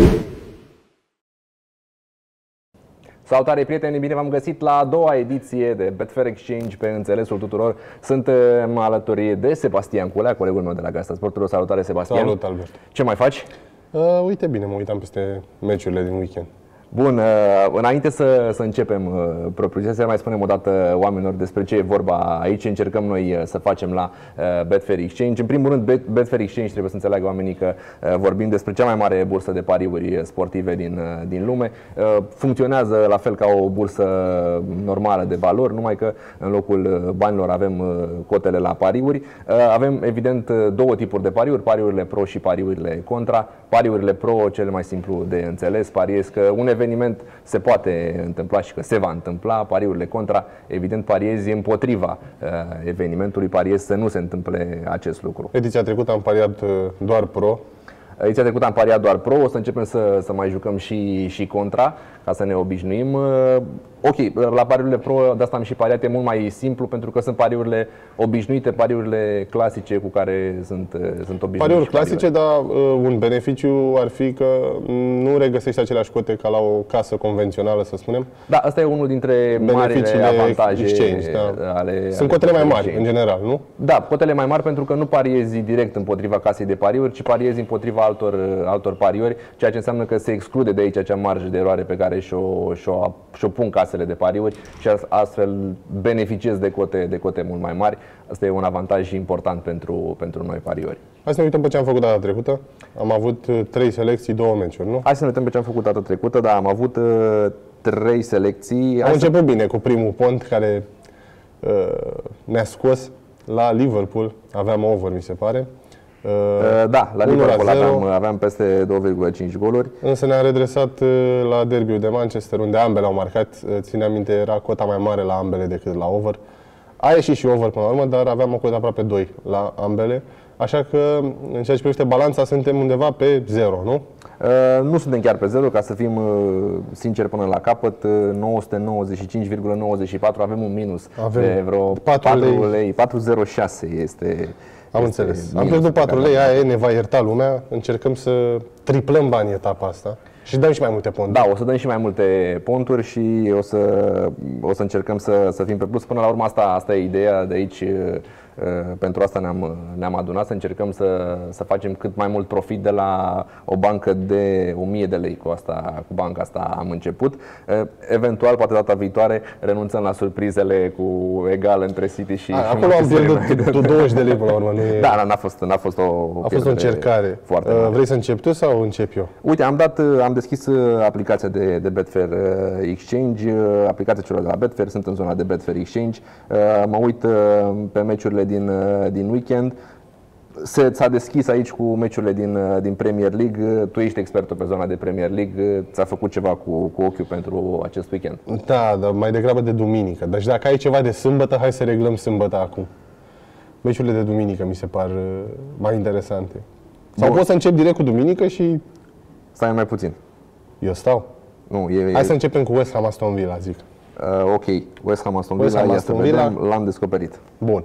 Salutare prieteni, bine v-am găsit la a doua ediție de Betfair Exchange pe înțelesul tuturor. Sunt alături de Sebastian Culea, colegul meu de la Gazeta Sporturilor. Salutare, Sebastian. Salut, Albert. Ce mai faci? Uite bine, mă uitam peste meciurile din weekend. Bun, înainte să începem propriu-zis, să mai spunem o dată oamenilor despre ce e vorba aici, încercăm noi să facem la Betfair Exchange. În primul rând, Betfair Exchange trebuie să înțeleagă oamenii că vorbim despre cea mai mare bursă de pariuri sportive din lume. Funcționează la fel ca o bursă normală de valori, numai că în locul banilor avem cotele la pariuri. Avem evident două tipuri de pariuri, pariurile pro și pariurile contra. Pariurile pro, cele mai simplu de înțeles, pariezi că un eveniment se poate întâmpla și că se va întâmpla. Pariurile contra, evident, pariezi împotriva evenimentului, pariezi să nu se întâmple acest lucru. Ediția trecută am pariat doar pro. Ediția trecută am pariat doar pro, o să începem să mai jucăm și contra, ca să ne obișnuim. Ok, la pariurile pro, de asta am și pariat, e mult mai simplu, pentru că sunt pariurile obișnuite, pariurile clasice cu care sunt obișnuiți. Pariuri clasice, dar un beneficiu ar fi că nu regăsești aceleași cote ca la o casă convențională, să spunem. Da, asta e unul dintre marile avantaje exchange, ale sunt cotele mai mari, în general, nu? Da, cotele mai mari pentru că nu pariezi direct împotriva casei de pariuri, ci pariezi împotriva altor pariuri, ceea ce înseamnă că se exclude de aici acea marjă de eroare pe care și-o pun casele de pariuri și astfel beneficiezi de cote mult mai mari. Asta e un avantaj important pentru noi pariori. Hai să ne uităm pe ce am făcut data trecută. Am avut 3 selecții, 2 meciuri, nu? Hai să ne uităm pe ce am făcut data trecută. Da, am avut 3 selecții. Am început bine cu primul pont care ne-a scos la Liverpool. Aveam over, mi se pare. Da, la Liverpool aveam peste 2,5 goluri. Însă ne-am redresat la derbiul de Manchester, unde ambele au marcat. Ține minte, era cota mai mare la ambele decât la over. A ieșit și over până la urmă, dar aveam o cotă aproape 2 la ambele. Așa că, în ceea ce privește balanța, suntem undeva pe 0, nu? Nu suntem chiar pe 0, ca să fim sinceri până la capăt. 995,94, avem un minus de vreo 4 lei. 406 este. Am înțeles. Am pierdut 4 lei, aia ne va ierta lumea. Încercăm să triplăm banii etapa asta și dăm și mai multe ponturi. Da, o să dăm și mai multe ponturi și o să încercăm să fim pe plus. Până la urmă asta e ideea de aici. Pentru asta ne-am adunat, să încercăm să facem cât mai mult profit de la o bancă de 1000 de lei. Cu banca asta am început. Eventual, poate data viitoare, renunțăm la surprizele cu egal între City și acolo am pierdut 20 de lei până la urmă. Da, n-a fost o încercare. Vrei să încep tu sau încep eu? Uite, am deschis aplicația de Betfair Exchange, aplicația celor de la Betfair, sunt în zona de Betfair Exchange. Mă uit pe meciurile din weekend. S-a deschis aici cu meciurile din Premier League. Tu ești expertul pe zona de Premier League. Ți-a făcut ceva cu ochiul pentru acest weekend? Da, dar mai degrabă de duminică. Deci dacă ai ceva de sâmbătă, hai să reglăm sâmbătă acum. Meciurile de duminică mi se par mai interesante. Sau poți să încep direct cu duminică și... Stai mai puțin. Eu stau? Nu, hai să începem cu West Ham Aston Villa, zic. Ok, West Ham Aston Villa, l-am descoperit. Bun.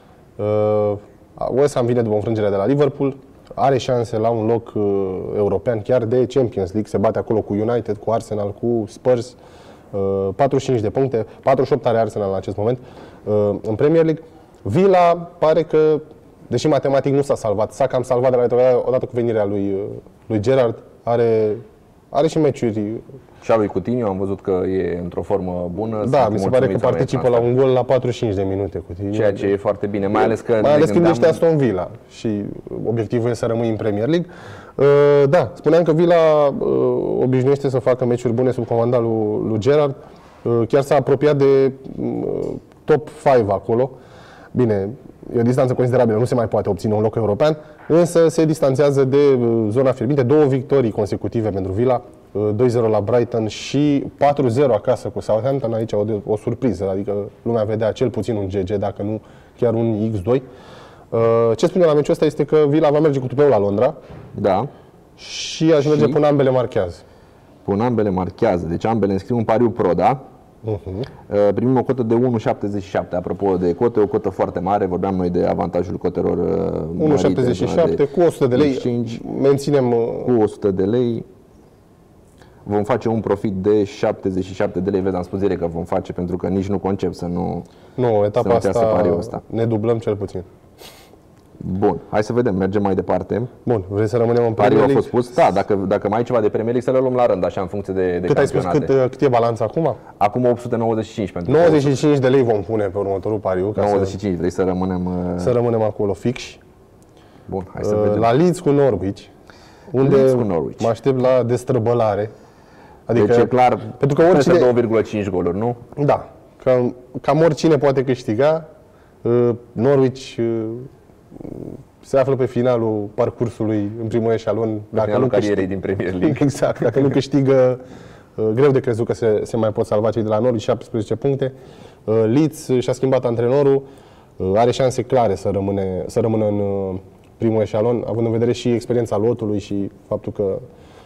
West Ham vine după înfrângerea de la Liverpool, are șanse la un loc european, chiar de Champions League, se bate acolo cu United, cu Arsenal, cu Spurs, 45 de puncte, 48 are Arsenal în acest moment. În Premier League, Villa pare că, deși matematic nu s-a salvat, s-a cam salvat de la odată cu venirea lui Gerrard, are și meciuri. Și a lui Coutinho, am văzut că e într-o formă bună. Da, mi se pare că participă la un gol la 45 de minute Coutinho. Ceea ce e foarte bine, mai ales când ești Aston Villa și obiectivul e să rămâi în Premier League. Da, spuneam că Villa obișnuiește să facă meciuri bune sub comanda lui Gerrard. Chiar s-a apropiat de top 5 acolo. Bine, e o distanță considerabilă, nu se mai poate obține un loc european, însă se distanțează de zona fierbinte. 2 victorii consecutive pentru Villa, 2-0 la Brighton și 4-0 acasă cu Southampton. Aici o surpriză, adică lumea vedea cel puțin un GG, dacă nu chiar un X2. Ce spune la meciul ăsta este că Villa va merge cu tupeul la Londra. Da. Și aș merge până ambele marchează. Până ambele marchează, deci ambele înscriu un pariu pro, da? Primim o cotă de 1,77. Apropo de cote, o cotă foarte mare. Vorbeam noi de avantajul cotelor 1,77 cu 100 de lei. Exchange. Menținem cu 100 de lei. vom face un profit de 77 de lei. Vezi, am spus direct că vom face, pentru că nici nu concep să nu... Nu, etapa să pariul ăsta. ne dublăm cel puțin. Bun, hai să vedem, mergem mai departe. Bun, vrei să rămânem în Premier Pariul a League? fost pus, da, dacă mai ai ceva de Premier League, să le luăm la rând, așa, în funcție de Cât ai spus, campionate. cât e balanța acum? Acum 895 pentru 95 de lei vom pune pe următorul pariu, ca 95, vrei să rămânem... să rămânem acolo fix. Bun, hai să vedem. La Leeds cu Norwich, unde Leeds cu Norwich. mă aștept la destrăbălare. Adică, Deci e clar, pentru că oricine, peste 2,5 goluri, nu? da, cam oricine poate câștiga. Norwich se află pe finalul parcursului în primul eșalon. Dacă nu carierei din Premier League. Exact, dacă nu câștigă, greu de crezut că se mai pot salva cei de la Norwich, 17 puncte. Leeds și-a schimbat antrenorul, are șanse clare să rămână în primul eșalon, având în vedere și experiența lotului și faptul că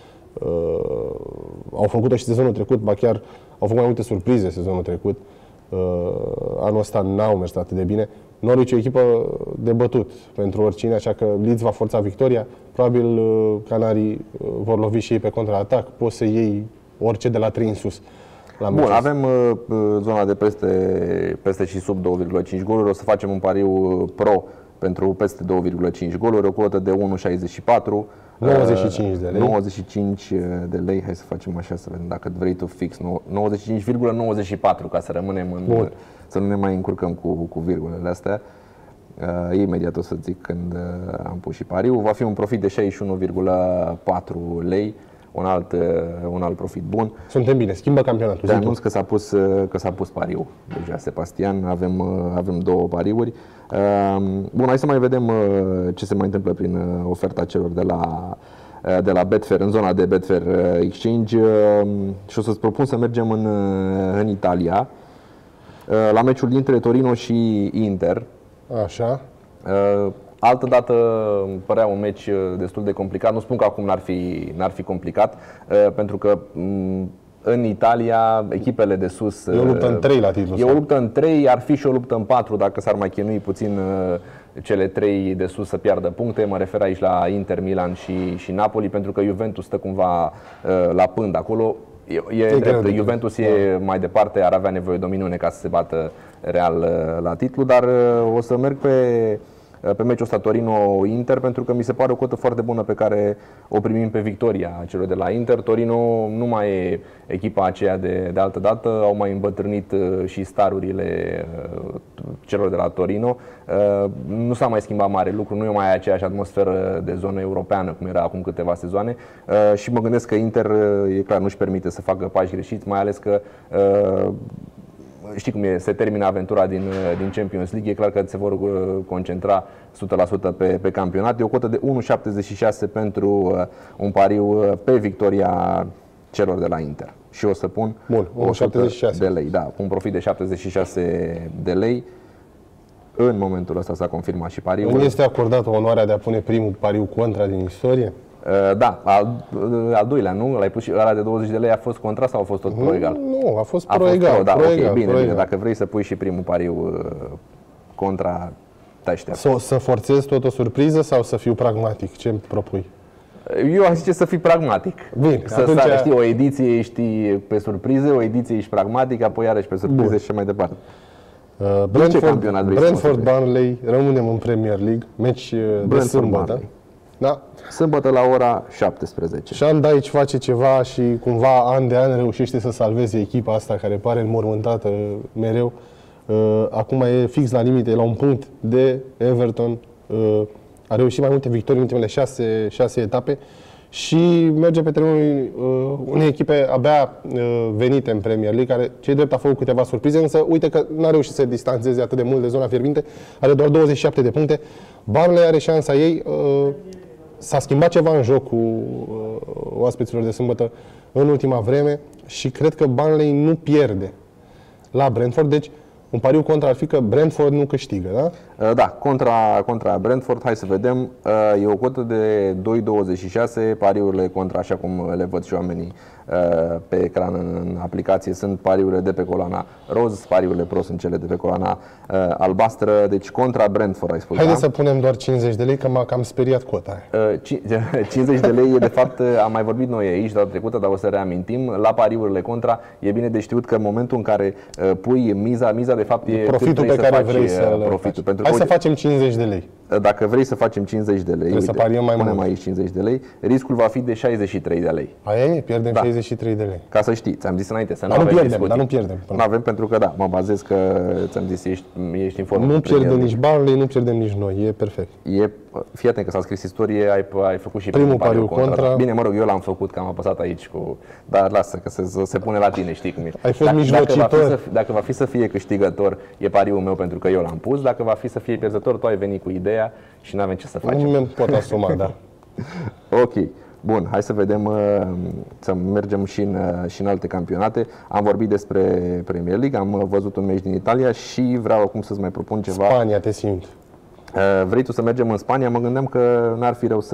au făcut-o și sezonul trecut, ba chiar au făcut mai multe surprize sezonul trecut. Anul ăsta n-au mers atât de bine. Norwich e o echipă de bătut pentru oricine, așa că Leeds va forța victoria. Probabil canarii vor lovi și ei pe contraatac. Poți să iei orice de la 3 în sus. Bun, avem zona de peste și sub 2,5 goluri. O să facem un pariu pro pentru peste 2,5 goluri, o cotă de 1,64. 95 de lei. 95 de lei, hai să facem așa să vedem dacă vrei tu fix 95,94 ca să rămânem să nu ne mai încurcăm cu virgulele astea. Imediat o să zic când am pus și pariul. Va fi un profit de 61,4 lei. Un alt profit bun. Suntem bine, schimbă campionatul. Te anunț că s-a pus pariul deja, Sebastian. Avem două pariuri. Bun, hai să mai vedem ce se mai întâmplă prin oferta celor de la Betfair, în zona de Betfair Exchange. Și o să-ți propun să mergem în Italia, la meciul dintre Torino și Inter. Așa. Altă dată părea un meci destul de complicat. Nu spun că acum n-ar fi complicat, pentru că în Italia echipele de sus... E o luptă în 3 la titlu. E o luptă în 3, ar fi și o luptă în 4 dacă s-ar mai chinui puțin cele 3 de sus să piardă puncte. Mă refer aici la Inter, Milan și Napoli, pentru că Juventus stă cumva la pând acolo. E drept, Juventus e mai departe, ar avea nevoie de o minune ca să se bată Real la titlu, dar o să merg pe meciul ăsta Torino-Inter, pentru că mi se pare o cotă foarte bună pe care o primim pe victoria celor de la Inter. Torino nu mai e echipa aceea de altă dată, au mai îmbătrânit și starurile celor de la Torino. Nu s-a mai schimbat mare lucru, nu e mai aceeași atmosferă de zonă europeană cum era acum câteva sezoane și mă gândesc că Inter, e clar, nu-și permite să facă pași greșiți, mai ales că știi cum e, se termină aventura din Champions League, e clar că se vor concentra 100% pe campionat. E o cotă de 1,76 pentru un pariu pe victoria celor de la Inter. Și o să pun 1,76 de lei, da, un profit de 76 de lei. În momentul ăsta s-a confirmat și pariul. Nu este acordată onoarea de a pune primul pariu contra din istorie? Da, al doilea, nu? L-ai pus și ăla de 20 de lei, a fost contra sau a fost tot pro egal? Nu, a fost pro egal. Da, ok, bine, dacă vrei să pui și primul pariu contra, te aștept. Să forțezi tot o surpriză sau să fiu pragmatic? Ce îmi propui? Eu aș zice să fii pragmatic. Bine, știi, o ediție ești pe surprize, o ediție ești pragmatic, apoi iarăși pe surprize și mai departe. Brentford Burnley, rămânem în Premier League, meci de sâmbătă. Da? Sâmbătă la ora 17. Sean Dyche face ceva și cumva an de an reușește să salveze echipa asta care pare înmormântată mereu. Acum e fix la limite, la un punct de Everton. A reușit mai multe victorii în ultimele 6 etape și merge pe terenul unei echipe abia venite în Premier League, care cei drept a făcut câteva surprize, însă uite că n-a reușit să se distanțeze atât de mult de zona fierbinte, are doar 27 de puncte. Burnley are șansa ei. S-a schimbat ceva în jocul oaspeților de sâmbătă în ultima vreme și cred că Burnley nu pierde la Brentford, deci un pariu contra ar fi că Brentford nu câștigă, da? Da, contra Brentford, hai să vedem. E o cotă de 2,26, pariurile contra, așa cum le văd și oamenii pe ecran în aplicație, sunt pariurile de pe coloana roz, pariurile pro sunt cele de pe coloana albastră, deci contra Brentford, ai spus. Haideți să punem doar 50 de lei, că m-a cam speriat cota aia. 50 de lei e de fapt, am mai vorbit noi aici data trecută, dar o să reamintim, la pariurile contra e bine de știut că în momentul în care pui miza de fapt e profitul pe care vrei să-l profitul. Pentru hai să facem 50 de lei. Dacă vrei să facem 50 de lei, uite, să pariem mai punem mult. aici 50 de lei, riscul va fi de 63 de lei. Aia e, pierdem 63 de lei. Ca să știi, ți-am zis înainte, să nu Dar avem nu pierdem, discuții. dar nu pierdem. Nu avem pentru că da, mă bazez că ți-am zis, ești în formă. Nu pierdem nici Burnley, nu pierdem nici noi, e perfect. Fii atent că s-a scris istorie, ai făcut și Primul pariu contra. Bine, mă rog, eu l-am făcut, că am apăsat aici dar lasă, că se pune la tine, știi cum e. Ai fost mijlocitor. Dacă va fi să fie câștigător, e pariul meu pentru că eu l-am pus. Dacă va fi să fie pierzător, tu ai venit cu ideea și nu avem ce să facem. Nu mi pot asuma, da. Ok. Bun, hai să vedem, să mergem și în alte campionate. Am vorbit despre Premier League, am văzut un meci din Italia și vreau acum să-ți mai propun ceva. Spania, te simt. Vrei tu să mergem în Spania? Mă gândeam că n-ar fi rău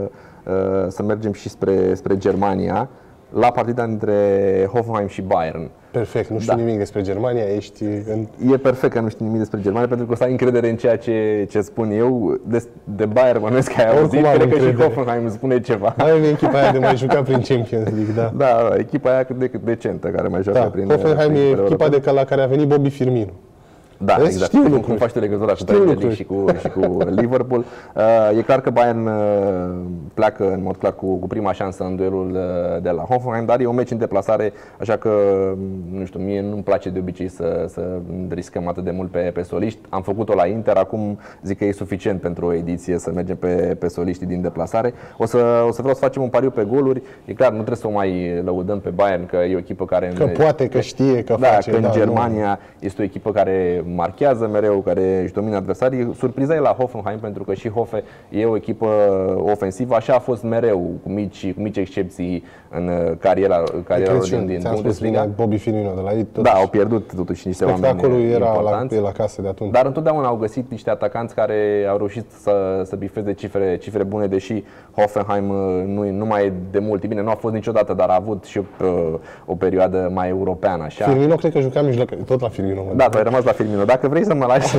să mergem și spre Germania, la partida între Hoffenheim și Bayern. Perfect, nu știu nimic despre Germania, ești în... E perfect că nu știi nimic despre Germania, pentru că o să ai încredere în ceea ce spun eu. De Bayern bănuiesc că ai auzit, cred că și Hoffenheim îmi spune ceva. Ai echipa aia de mai jucat prin Champions League, da. Da, echipa aia cât de decentă, care mai joacă prin Hoffenheim e echipa la care a venit Bobby Firmino. Da, exact. Cum faci legătura cu Premier League și cu Liverpool. E clar că Bayern pleacă în mod clar cu prima șansă în duelul de la Hoffenheim, dar e un meci în deplasare, așa că, nu știu, mie nu-mi place de obicei să riscăm atât de mult pe soliști. Am făcut-o la Inter, acum zic că e suficient pentru o ediție să mergem pe soliștii din deplasare. O să vreau să facem un pariu pe goluri. E clar, nu trebuie să o mai lăudăm pe Bayern, că e o echipă care... Că poate, că știe, că face. Că în Germania este o echipă care marchează mereu, care își domină adversarii. Surpriza e la Hoffenheim, pentru că și Hoffe e o echipă ofensivă, așa a fost mereu, cu mici excepții în cariera lor din Bundesliga. Bobby Firmino de la ei. Da, au pierdut totuși niște oameni importanți. Era la casă de atunci. Dar întotdeauna au găsit niște atacanți care au reușit să bifeze cifre bune, deși Hoffenheim nu mai e de mult. Bine, nu a fost niciodată, dar a avut și o perioadă mai europeană. Așa. Firmino cred că jucam mijloc, tot la Firmino. Da, tu ai rămas la Firmino. Dacă vrei să mă lași...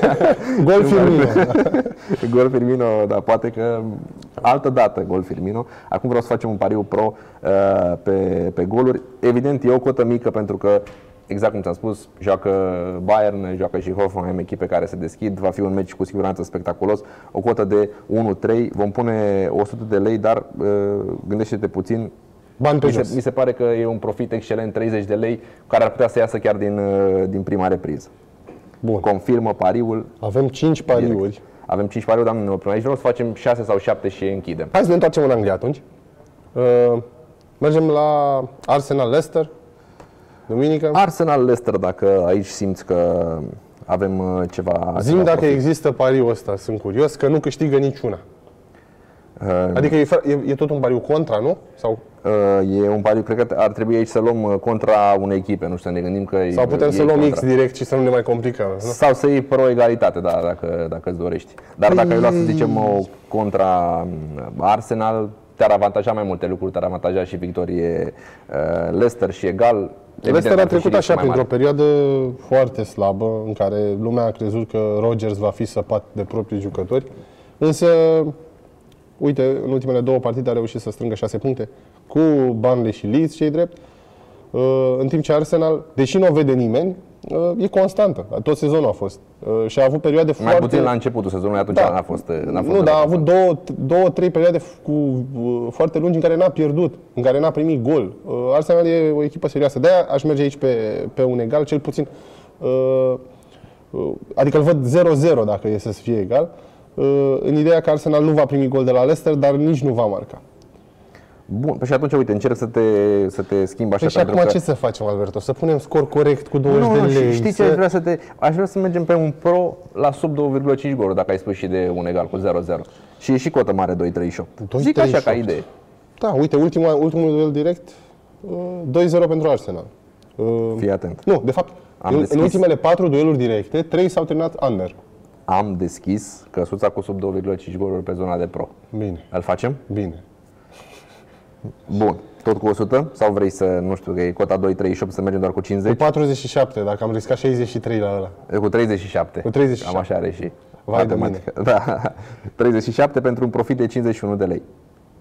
Gol Firmino. Gol Firmino, da, poate că altă dată gol Firmino. Acum vreau să facem un pariu pro pe goluri. Evident, e o cotă mică pentru că, exact cum ți-am spus, joacă Bayern, joacă și Hoffenheim, echipe care se deschid. Va fi un meci cu siguranță spectaculos. O cotă de 1-3. Vom pune 100 de lei, dar gândește-te puțin. Mi se pare că e un profit excelent, 30 de lei, care ar putea să iasă chiar din prima repriză. Bun. Confirmă pariul. Avem 5 pariuri. Avem 5 pariuri, dar nu ne oprim aici. Vreau să facem 6 sau 7 și închidem. Hai să ne întoarcem în Anglia atunci. Mergem la Arsenal-Leicester. Duminică. Arsenal-Leicester, dacă aici simți că avem ceva... Zi-mi dacă există pariul ăsta, sunt curios, că nu câștigă niciuna. Adică e tot un pariu contra, nu? Sau? E un pariu, cred că ar trebui aici să luăm contra unei echipe, nu știu, să ne gândim că sau putem să luăm X direct și să nu ne mai complicăm, nu? Sau să iei pro egalitate, da, dacă îți dorești. Dar dacă ai luat, să zicem, o contra Arsenal, te-ar avantaja mai multe lucruri, te-ar avantaja și victorie Leicester și egal. Leicester a trecut așa printr-o perioadă foarte slabă, în care lumea a crezut că Rodgers va fi săpat de proprii jucători, însă uite, în ultimele 2 partide a reușit să strângă 6 puncte cu Burnley și Leeds, ce-i drept. În timp ce Arsenal, deși nu o vede nimeni, e constantă. Tot sezonul a fost. Și a avut perioade mai foarte... puțin la începutul sezonului, atunci n-a fost nu, dar a avut 2-3 perioade foarte lungi în care n-a pierdut, în care n-a primit gol. Arsenal e o echipă serioasă. De-aia aș merge aici pe un egal, cel puțin. Adică îl văd 0-0 dacă e să fie egal. În ideea că Arsenal nu va primi gol de la Leicester, dar nici nu va marca. Bun, păi și atunci, uite, încerc să te schimb așa. Păi și acum ce să facem, Alberto? Să punem scor corect cu 20 de lei? Știi ce aș vrea să mergem pe un pro la sub 2,5 goluri, dacă ai spus și de un egal cu 0-0. Și e și cotă mare 2,38. Zic așa ca idee. Da, uite, ultimul duel direct, 2-0 pentru Arsenal. Fii atent. Nu, de fapt, în ultimele 4 dueluri directe, 3 s-au terminat under. am deschis căsuța cu sub 2,5 goluri pe zona de pro. Bine. Îl facem? Bine. Bun. Tot cu 100? Sau vrei să, nu știu, că e cota 2,38, să mergem doar cu 50? Cu 47, dacă am riscat 63 la ăla. Cu 37. Cu 37. Am așa are și Vai de matematică. Da. 37 pentru un profit de 51 de lei.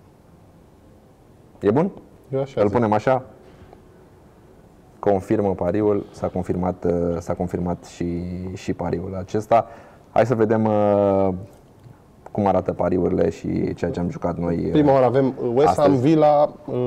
E bun? Eu așa Îl zic. punem așa? Confirmă pariul, s-a confirmat și pariul acesta. Hai să vedem cum arată pariurile și ceea ce am jucat noi. Prima oară avem West Ham astăzi. Villa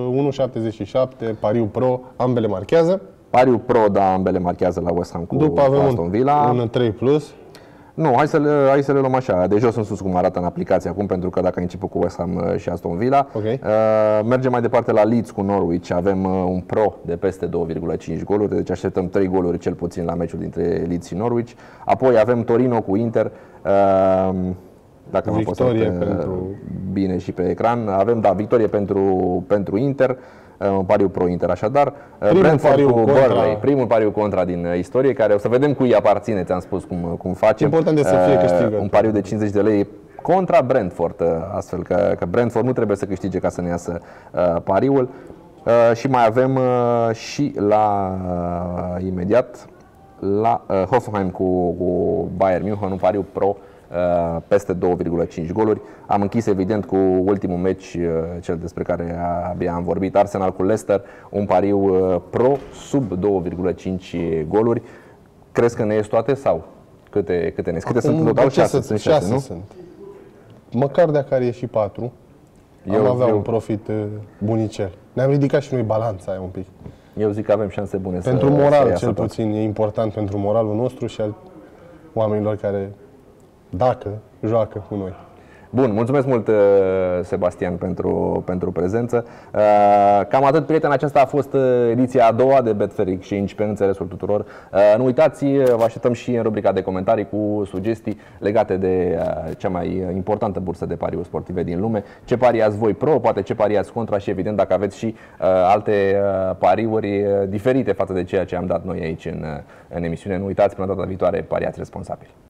1,77, pariu pro, ambele marchează. Pariul pro, da, ambele marchează la West Ham cu După avem Aston Villa. un 3 plus. Nu, hai să le luăm așa, de jos în sus cum arată în aplicație acum, pentru că dacă ai început cu West Ham și Aston Villa. Ok. Mergem mai departe la Leeds cu Norwich, avem un pro de peste 2,5 goluri, deci așteptăm 3 goluri cel puțin la meciul dintre Leeds și Norwich. Apoi avem Torino cu Inter, dacă am Victorie apăsat pentru- bine și pe ecran. Avem, da, victorie pentru Inter. Un pariu pro Inter, așadar. Brentford pariu cu contra. Burnley, primul pariu contra din istorie, care o să vedem cui aparține, ți-am spus cum facem. Important este să fie câștigător. Un pariu de 50 de lei contra Brentford, astfel că Brentford nu trebuie să câștige ca să ne iasă pariul. Și mai avem și la imediat la Hoffenheim cu Bayern München, un pariu pro peste 2,5 goluri. Am închis evident cu ultimul meci, cel despre care abia am vorbit, Arsenal cu Leicester, un pariu pro sub 2,5 goluri. Crezi că ne ies toate sau câte ne ies? Câte sunt în total? 6, sunt 6, nu? sunt. Măcar dacă ar ieși 4, am avea un profit bunicel. Ne-am ridicat și noi balanța aia un pic. Eu zic că avem șanse bune Pentru să moral, iasă cel tot. puțin, e important pentru moralul nostru și al oamenilor care, dacă joacă cu noi. Bun, mulțumesc mult, Sebastian, pentru prezență. Cam atât, prieteni, aceasta a fost ediția a doua de Betfair Exchange, pe înțelesul tuturor. Nu uitați, vă așteptăm și în rubrica de comentarii cu sugestii legate de cea mai importantă bursă de pariuri sportive din lume. Ce pariați voi pro, poate ce pariați contra și, evident, dacă aveți și alte pariuri diferite față de ceea ce am dat noi aici în emisiune. Nu uitați, până data viitoare, pariați responsabil.